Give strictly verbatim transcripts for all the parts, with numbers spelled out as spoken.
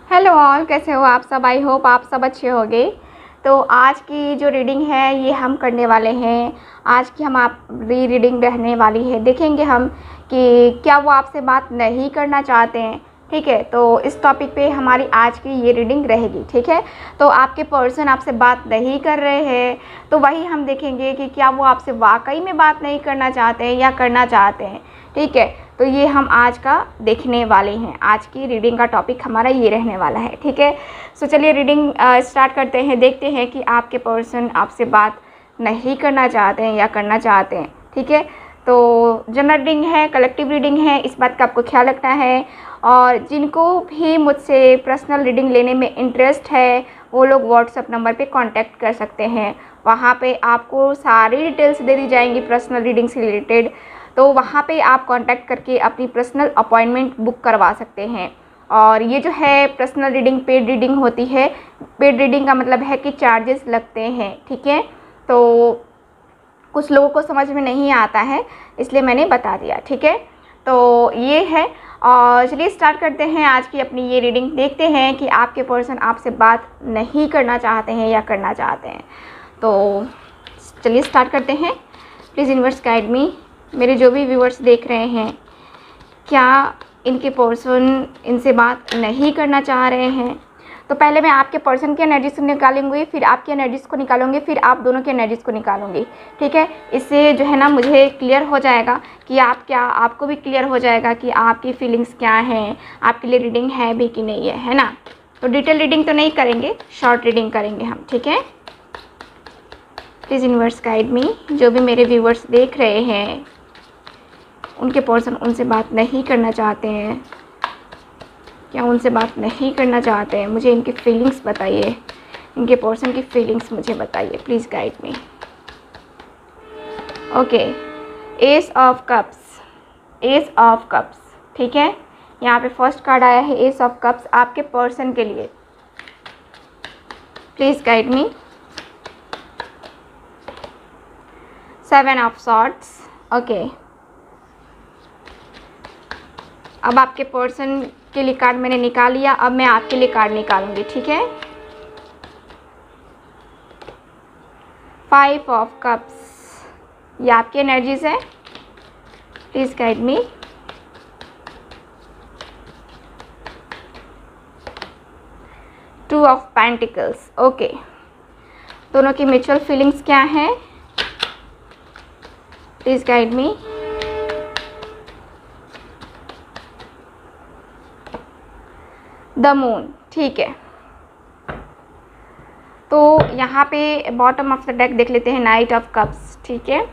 Hello all, कैसे हो आप सब। आई होप आप सब अच्छे होंगे। तो आज की जो रीडिंग है ये हम करने वाले हैं। आज की हम आप री रीडिंग रहने वाली है। देखेंगे हम कि क्या वो आपसे बात नहीं करना चाहते हैं। ठीक है, तो इस टॉपिक पे हमारी आज की ये रीडिंग रहेगी। ठीक है, तो आपके पर्सन आपसे बात नहीं कर रहे हैं, तो वही हम देखेंगे कि क्या वो आपसे वाकई में बात नहीं करना चाहते हैं या करना चाहते हैं। ठीक है, तो ये हम आज का देखने वाले हैं। आज की रीडिंग का टॉपिक हमारा ये रहने वाला है। ठीक है, सो चलिए रीडिंग स्टार्ट करते हैं। देखते हैं कि आपके पर्सन आपसे बात नहीं करना चाहते हैं या करना चाहते हैं। ठीक है, तो जनरल रीडिंग है, कलेक्टिव रीडिंग है, इस बात का आपको ख्याल रखना है। और जिनको भी मुझसे पर्सनल रीडिंग लेने में इंटरेस्ट है वो लोग व्हाट्सएप नंबर पे कांटेक्ट कर सकते हैं। वहाँ पे आपको सारी डिटेल्स दे दी जाएंगी पर्सनल रीडिंग से रिलेटेड। तो वहाँ पे आप कांटेक्ट करके अपनी पर्सनल अपॉइंटमेंट बुक करवा सकते हैं। और ये जो है पर्सनल रीडिंग पेड रीडिंग होती है। पेड रीडिंग का मतलब है कि चार्जेस लगते हैं। ठीक है, तो कुछ लोगों को समझ में नहीं आता है इसलिए मैंने बता दिया। ठीक है, तो ये है। और चलिए स्टार्ट करते हैं आज की अपनी ये रीडिंग। देखते हैं कि आपके पर्सन आपसे बात नहीं करना चाहते हैं या करना चाहते हैं। तो चलिए स्टार्ट करते हैं। Please universe guide me. मेरे जो भी व्यूअर्स देख रहे हैं, क्या इनके पर्सन इनसे बात नहीं करना चाह रहे हैं। तो पहले मैं आपके पर्सन की एनर्जीज को निकालूंगी, फिर आपकी एनर्जीज को निकालूंगी, फिर आप दोनों की एनर्जीज को निकालूंगी। ठीक है, इससे जो है ना मुझे क्लियर हो जाएगा कि आप क्या, आपको भी क्लियर हो जाएगा कि आपकी फीलिंग्स क्या हैं, आपके लिए रीडिंग है भी कि नहीं है, है ना। तो डिटेल रीडिंग तो नहीं करेंगे, शॉर्ट रीडिंग करेंगे हम। ठीक है, प्लीज़ यूनिवर्स गाइड मी। जो भी मेरे व्यूअर्स देख रहे हैं उनके पर्सन उनसे बात नहीं करना चाहते हैं, क्या उनसे बात नहीं करना चाहते हैं, मुझे इनकी फीलिंग्स बताइए। इनके पर्सन की फीलिंग्स मुझे बताइए, please guide me. Okay, ace of cups, ace of cups. ठीक है, यहाँ पे फर्स्ट कार्ड आया है एस ऑफ कप्स आपके पर्सन के लिए। Please guide me. Seven of swords. Okay, अब आपके पर्सन के लिए कार्ड मैंने निकाल लिया, अब मैं आपके लिए कार्ड निकालूंगी। ठीक है, फाइव ऑफ कप्स, ये आपकी एनर्जीज है। Please guide me. Two of pentacles. Okay, दोनों की म्यूचुअल फीलिंग्स क्या हैं, please guide me. The moon. ठीक है, तो यहाँ पे बॉटम ऑफ द डेक देख लेते हैं, नाइट ऑफ कप्स। ठीक है,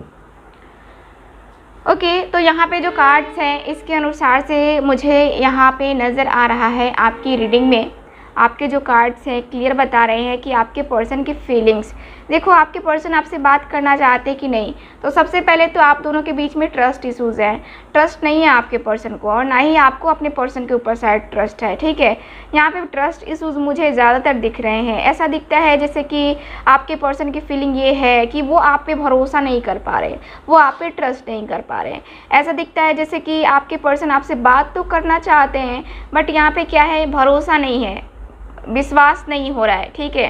ओके, तो यहाँ पे जो कार्ड्स हैं इसके अनुसार से मुझे यहाँ पे नज़र आ रहा है आपकी रीडिंग में आपके जो कार्ड्स हैं क्लियर बता रहे हैं कि आपके पर्सन की फीलिंग्स। देखो, आपके पर्सन आपसे बात करना चाहते कि नहीं, तो सबसे पहले तो आप दोनों के बीच में ट्रस्ट इशूज़ हैं। ट्रस्ट नहीं है आपके पर्सन को और ना ही आपको अपने पर्सन के ऊपर शायद ट्रस्ट है। ठीक है, यहाँ पे ट्रस्ट इशूज़ मुझे ज़्यादातर दिख रहे हैं। ऐसा दिखता है जैसे कि आपके पर्सन की फीलिंग ये है कि वो आप पे भरोसा नहीं कर पा रहे, वो आप पे ट्रस्ट नहीं कर पा रहे। ऐसा दिखता है जैसे कि आपके पर्सन आपसे बात तो करना चाहते हैं बट यहाँ पे क्या है, भरोसा नहीं है, विश्वास नहीं हो रहा है। ठीक है,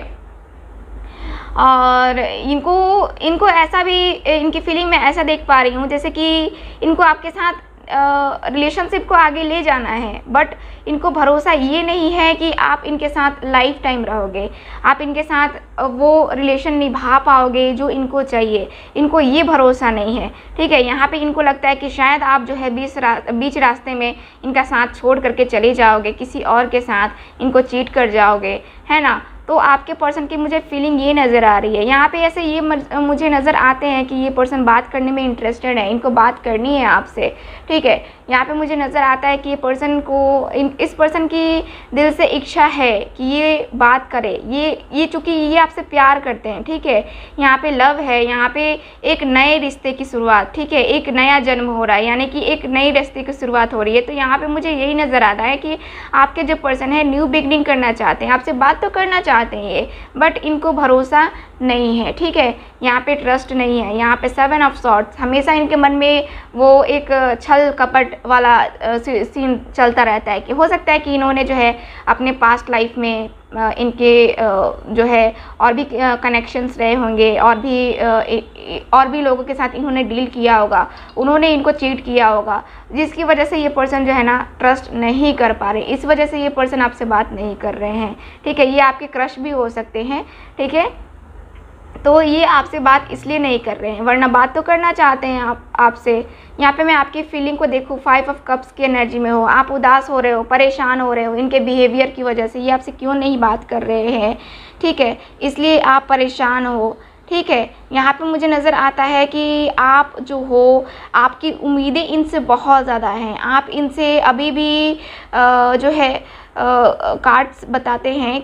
और इनको इनको ऐसा भी, इनकी फीलिंग में ऐसा देख पा रही हूँ जैसे कि इनको आपके साथ रिलेशनशिप को आगे ले जाना है बट इनको भरोसा ये नहीं है कि आप इनके साथ लाइफ टाइम रहोगे, आप इनके साथ वो रिलेशन निभा पाओगे जो इनको चाहिए। इनको ये भरोसा नहीं है। ठीक है, यहाँ पे इनको लगता है कि शायद आप जो है बीच रा, बीच रास्ते में इनका साथ छोड़ करके चले जाओगे, किसी और के साथ इनको चीट कर जाओगे, है ना। तो आपके पर्सन की मुझे फीलिंग ये नज़र आ रही है। यहाँ पे ऐसे ये मुझे नज़र आते हैं कि ये पर्सन बात करने में इंटरेस्टेड है, इनको बात करनी है आपसे। ठीक है, यहाँ पे मुझे नज़र आता है कि ये पर्सन को, इन इस पर्सन की दिल से इच्छा है कि ये बात करे, ये ये चूँकि ये आपसे प्यार करते हैं। ठीक है, यहाँ पे लव है, यहाँ पे एक नए रिश्ते की शुरुआत। ठीक है, एक नया जन्म हो रहा है, यानी कि एक नए रिश्ते की शुरुआत हो रही है। तो यहाँ पे मुझे यही नज़र आता है कि आपके जो पर्सन है न्यू बिगनिंग करना चाहते हैं, आपसे बात तो करना चाहते हैं ये, बट इनको भरोसा नहीं है, ठीक है। यहाँ पे ट्रस्ट नहीं है। यहाँ पे सेवन ऑफ सॉर्ड्स, हमेशा इनके मन में वो एक छल कपट वाला सीन चलता रहता है कि हो सकता है कि इन्होंने जो है अपने पास्ट लाइफ में इनके जो है और भी कनेक्शंस रहे होंगे, और भी और भी लोगों के साथ इन्होंने डील किया होगा, उन्होंने इनको चीट किया होगा, जिसकी वजह से ये पर्सन जो है ना ट्रस्ट नहीं कर पा रहे। इस वजह से ये पर्सन आपसे बात नहीं कर रहे हैं, ठीक है। ये आपके क्रश भी हो सकते हैं, ठीक है। तो ये आपसे बात इसलिए नहीं कर रहे हैं, वरना बात तो करना चाहते हैं आप आपसे। यहाँ पे मैं आपकी फीलिंग को देखूँ, फाइव ऑफ कप्स की एनर्जी में हो, आप उदास हो रहे हो, परेशान हो रहे हो इनके बिहेवियर की वजह से। ये आपसे क्यों नहीं बात कर रहे हैं, ठीक है, इसलिए आप परेशान हो, ठीक है। यहाँ पे मुझे नज़र आता है कि आप जो हो, आपकी उम्मीदें इनसे बहुत ज़्यादा हैं। आप इनसे अभी भी आ, जो है कार्ड्स बताते हैं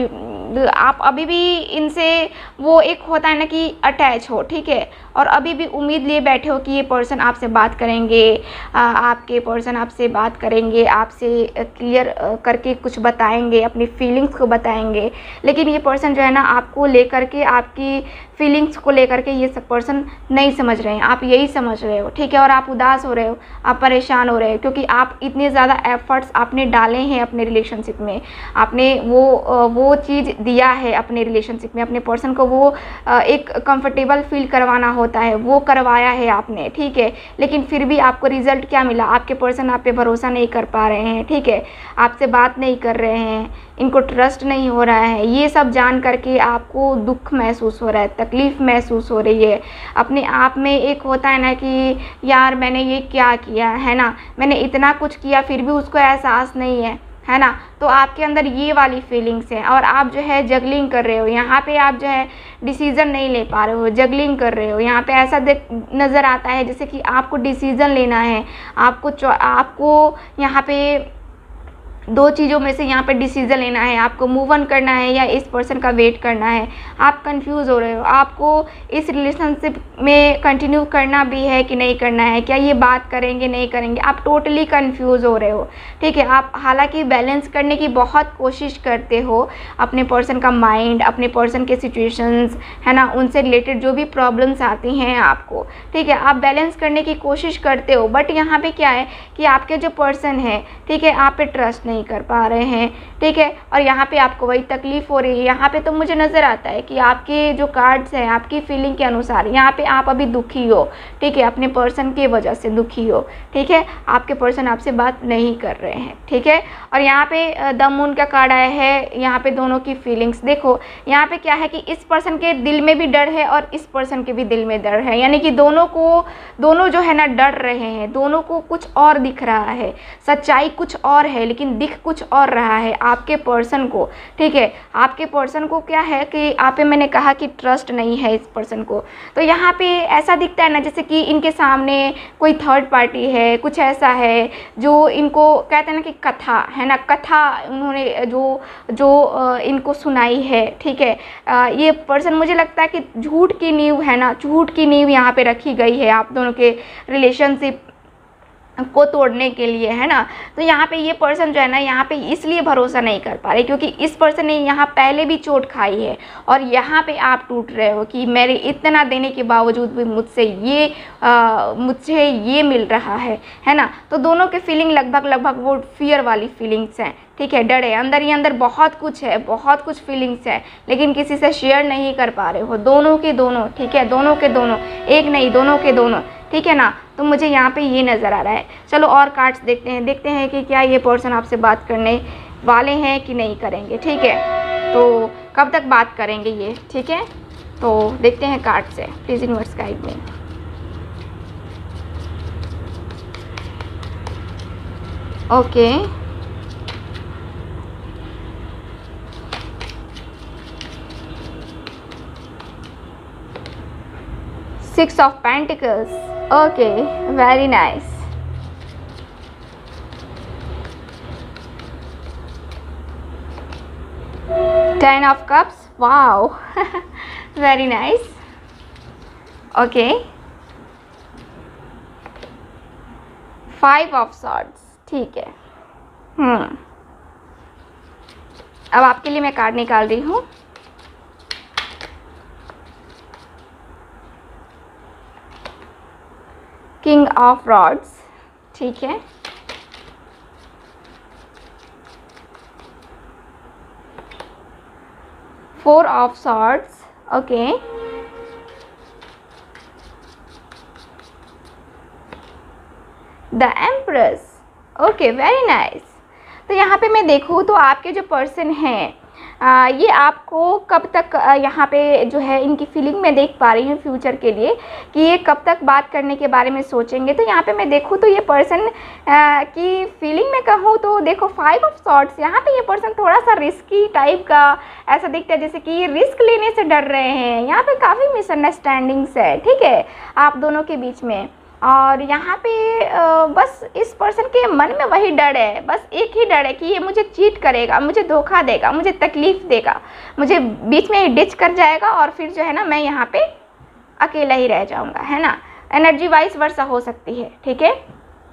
कि आप अभी भी इनसे वो एक होता है ना कि अटैच हो, ठीक है, और अभी भी उम्मीद लिए बैठे हो कि ये पर्सन आपसे बात करेंगे, आ, आपके पर्सन आपसे बात करेंगे, आपसे क्लियर करके कुछ बताएंगे, अपनी फीलिंग्स को बताएंगे। लेकिन ये पर्सन जो है ना आपको लेकर के, आपकी फीलिंग्स को लेकर के ये सब पर्सन नहीं समझ रहे हैं, आप यही समझ रहे हो, ठीक है। और आप उदास हो रहे हो, आप परेशान हो रहे हो, क्योंकि आप इतने ज़्यादा एफर्ट्स आपने डाले हैं अपने रिलेशनशिप में, आपने वो वो चीज़ दिया है अपने रिलेशनशिप में, अपने पर्सन को वो एक कंफर्टेबल फील करवाना होता है, वो करवाया है आपने, ठीक है। लेकिन फिर भी आपको रिजल्ट क्या मिला, आपके पर्सन आप पे भरोसा नहीं कर पा रहे हैं, ठीक है, आपसे बात नहीं कर रहे हैं, इनको ट्रस्ट नहीं हो रहा है। ये सब जान करके आपको दुख महसूस हो रहा है, तकलीफ़ महसूस हो रही है अपने आप में। एक होता है ना कि यार मैंने ये क्या किया है ना, मैंने इतना कुछ किया फिर भी उसको एहसास नहीं है, है ना। तो आपके अंदर ये वाली फीलिंग्स हैं, और आप जो है जगलिंग कर रहे हो। यहाँ पे आप जो है डिसीज़न नहीं ले पा रहे हो, जगलिंग कर रहे हो। यहाँ पे ऐसा देख नज़र आता है जैसे कि आपको डिसीज़न लेना है, आपको आपको यहाँ पे दो चीज़ों में से यहाँ पे डिसीज़न लेना है, आपको मूव ऑन करना है या इस पर्सन का वेट करना है। आप कंफ्यूज हो रहे हो, आपको इस रिलेशनशिप में कंटिन्यू करना भी है कि नहीं करना है, क्या ये बात करेंगे नहीं करेंगे, आप टोटली कंफ्यूज हो रहे हो, ठीक है। आप हालांकि बैलेंस करने की बहुत कोशिश करते हो अपने पर्सन का माइंड, अपने पर्सन के सिचुएशंस, है ना, उनसे रिलेटेड जो भी प्रॉब्लम्स आती हैं आपको, ठीक है, आप बैलेंस करने की कोशिश करते हो। बट यहाँ पे क्या है कि आपके जो पर्सन है, ठीक है, आप पे ट्रस्ट नहीं कर पा रहे हैं, ठीक है, और यहाँ पे आपको वही तकलीफ़ हो रही है। यहाँ पे तो मुझे नज़र आता है कि आपके जो कार्ड्स हैं आपकी फीलिंग के अनुसार यहाँ पे आप अभी दुखी हो, ठीक है, अपने पर्सन की वजह से दुखी हो, ठीक है, आपके पर्सन आपसे बात नहीं कर रहे हैं, ठीक है। और यहाँ पे द मून का कार्ड आया है, यहाँ पे दोनों की फीलिंग्स देखो। यहाँ पे क्या है कि इस पर्सन के दिल में भी डर है और इस पर्सन के भी दिल में डर है, यानी कि दोनों को दोनों जो है ना डर रहे हैं, दोनों को कुछ और दिख रहा है, सच्चाई कुछ और है लेकिन दिख कुछ और रहा है आपके पर्सन को, ठीक है। आपके पर्सन को क्या है कि आप पे मैंने कहा कि ट्रस्ट नहीं है इस पर्सन को। तो यहाँ पे ऐसा दिखता है ना जैसे कि इनके सामने कोई थर्ड पार्टी है, कुछ ऐसा है जो इनको कहते हैं ना कि कथा है ना, कथा उन्होंने जो जो इनको सुनाई है, ठीक है। ये पर्सन मुझे लगता है कि झूठ की नींव है ना, झूठ की नींव यहाँ पे रखी गई है आप दोनों के रिलेशनशिप को तोड़ने के लिए, है ना। तो यहाँ पे ये पर्सन जो है ना यहाँ पे इसलिए भरोसा नहीं कर पा रहे क्योंकि इस पर्सन ने यहाँ पहले भी चोट खाई है, और यहाँ पे आप टूट रहे हो कि मेरे इतना देने के बावजूद भी मुझसे ये मुझसे ये मिल रहा है, है ना। तो दोनों के फीलिंग लगभग लगभग वो फियर वाली फीलिंग्स हैं, ठीक है, डर है, अंदर ही अंदर बहुत कुछ है, बहुत कुछ फीलिंग्स है, लेकिन किसी से शेयर नहीं कर पा रहे हो, दोनों के दोनों, ठीक है, दोनों के दोनों, एक नहीं दोनों के दोनों, ठीक है ना। तो मुझे यहाँ पे ये नज़र आ रहा है। चलो और कार्ड्स देखते हैं, देखते हैं कि क्या ये पर्सन आपसे बात करने वाले हैं कि नहीं करेंगे, ठीक है। तो कब तक बात करेंगे ये, ठीक है। तो देखते हैं कार्ड से, please universe guide me. Okay, six of pentacles, okay, very nice. Ten of cups, wow, very nice, okay. Five of swords, ठीक है। हम्म अब आपके लिए मैं कार्ड निकाल रही हूँ। किंग ऑफ रॉड्स, ठीक है, four of swords, okay, the empress, okay, very nice. तो यहाँ पे मैं देखूँ तो आपके जो पर्सन हैं आ, ये आपको कब तक आ, यहाँ पे जो है इनकी फीलिंग में देख पा रही हूँ फ्यूचर के लिए कि ये कब तक बात करने के बारे में सोचेंगे। तो यहाँ पे मैं देखूँ तो ये पर्सन की फीलिंग में कहूँ तो देखो फाइव ऑफ सॉर्ड्स, यहाँ पे ये पर्सन थोड़ा सा रिस्की टाइप का ऐसा दिखता है, जैसे कि ये रिस्क लेने से डर रहे हैं। यहाँ पे काफ़ी मिसअंडरस्टैंडिंग्स है, ठीक है, आप दोनों के बीच में। और यहाँ पे बस इस पर्सन के मन में वही डर है, बस एक ही डर है कि ये मुझे चीट करेगा, मुझे धोखा देगा, मुझे तकलीफ़ देगा, मुझे बीच में डिच कर जाएगा और फिर जो है ना मैं यहाँ पे अकेला ही रह जाऊँगा, है ना। एनर्जी वाइज वर्सा हो सकती है, ठीक है।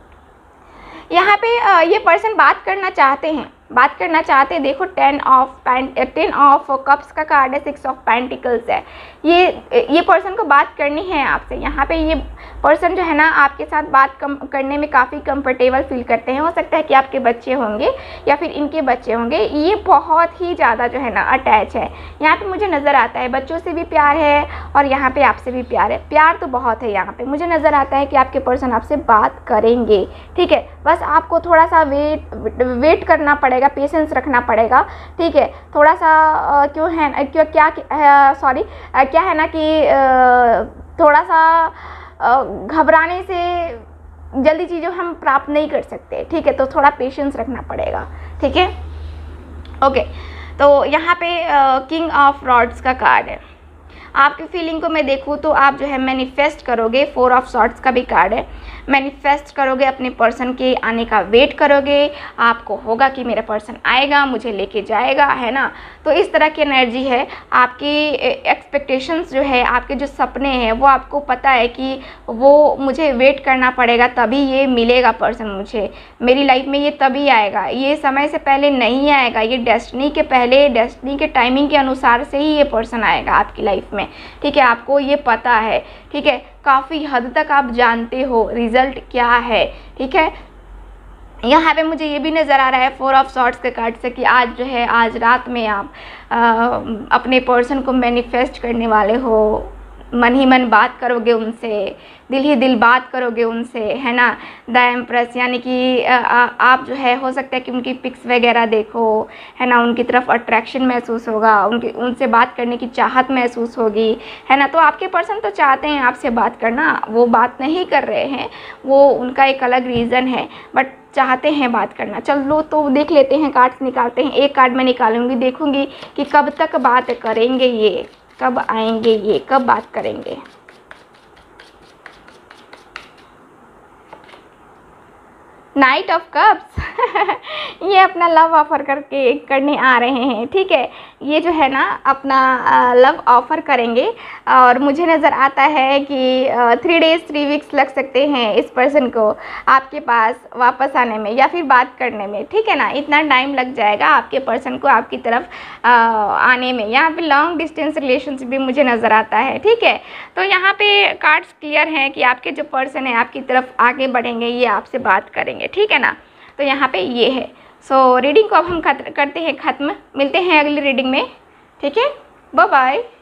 यहाँ पे ये पर्सन बात करना चाहते हैं, बात करना चाहते हैं। देखो ten of pent ten of cups का कार्ड है, सिक्स ऑफ पेंटिकल्स है। ये ये पर्सन को बात करनी है आपसे। यहाँ पे ये पर्सन जो है ना आपके साथ बात कम करने में काफ़ी कंफर्टेबल फील करते हैं। हो सकता है कि आपके बच्चे होंगे या फिर इनके बच्चे होंगे। ये बहुत ही ज़्यादा जो है ना अटैच है। यहाँ पे मुझे नज़र आता है बच्चों से भी प्यार है और यहाँ पे आपसे भी प्यार है। प्यार तो बहुत है यहाँ पे। मुझे नज़र आता है कि आपके पर्सन आपसे बात करेंगे, ठीक है। बस आपको थोड़ा सा वेट वेट करना पड़ेगा, पेशेंस रखना पड़ेगा, ठीक है। थोड़ा सा आ, क्यों है क्यों क्या सॉरी क्या है ना कि आ, थोड़ा सा घबराने से जल्दी चीज़ें हम प्राप्त नहीं कर सकते, ठीक है। तो थोड़ा पेशेंस रखना पड़ेगा, ठीक है, ओके। तो यहाँ पे किंग ऑफ रॉड्स का कार्ड है। आपकी फीलिंग को मैं देखूँ तो आप जो है मैनिफेस्ट करोगे। फोर ऑफ सॉर्ड्स का भी कार्ड है। मैनिफेस्ट करोगे, अपने पर्सन के आने का वेट करोगे। आपको होगा कि मेरा पर्सन आएगा, मुझे लेके जाएगा, है ना। तो इस तरह की एनर्जी है। आपकी एक्सपेक्टेशंस जो है, आपके जो सपने हैं, वो आपको पता है कि वो मुझे वेट करना पड़ेगा, तभी ये मिलेगा पर्सन मुझे, मेरी लाइफ में ये तभी आएगा, ये समय से पहले नहीं आएगा, ये डेस्टिनी के पहले, डेस्टिनी के टाइमिंग के अनुसार से ही ये पर्सन आएगा आपकी लाइफ में, ठीक है। आपको ये पता है, ठीक है। काफ़ी हद तक आप जानते हो रिजल्ट क्या है, ठीक है। यहाँ पे मुझे ये भी नज़र आ रहा है फोर ऑफ सॉर्ड्स के कार्ड से कि आज जो है, आज रात में आप आ, अपने पर्सन को मैनिफेस्ट करने वाले हो। मन ही मन बात करोगे उनसे, दिल ही दिल बात करोगे उनसे, है ना। द एम्प्रेस यानी कि आप जो है, हो सकता है कि उनकी पिक्स वगैरह देखो, है ना, उनकी तरफ अट्रैक्शन महसूस होगा, उनकी उनसे बात करने की चाहत महसूस होगी, है ना। तो आपके पर्सन तो चाहते हैं आपसे बात करना, वो बात नहीं कर रहे हैं, वो उनका एक अलग रीज़न है, बट चाहते हैं बात करना। चलो तो देख लेते हैं, कार्ड्स निकालते हैं। एक कार्ड मैं निकालूंगी, देखूंगी कि कब तक बात करेंगे ये, कब आएंगे ये, कब बात करेंगे। नाइट ऑफ कप्स ये अपना लव ऑफ़र करके करने आ रहे हैं, ठीक है। ये जो है ना अपना लव ऑफ़र करेंगे और मुझे नज़र आता है कि थ्री डेज़ थ्री वीक्स लग सकते हैं इस पर्सन को आपके पास वापस आने में या फिर बात करने में, ठीक है ना। इतना टाइम लग जाएगा आपके पर्सन को आपकी तरफ आ, आने में। यहाँ पे लॉन्ग डिस्टेंस रिलेशनशिप भी मुझे नज़र आता है, ठीक है। तो यहाँ पे कार्ड्स क्लियर हैं कि आपके जो पर्सन है आपकी तरफ आगे बढ़ेंगे, ये आपसे बात करेंगे, ठीक है ना। तो यहाँ पे ये है। सो so, रीडिंग को अब हम करते हैं ख़त्म। मिलते हैं अगली रीडिंग में, ठीक है। Bye bye.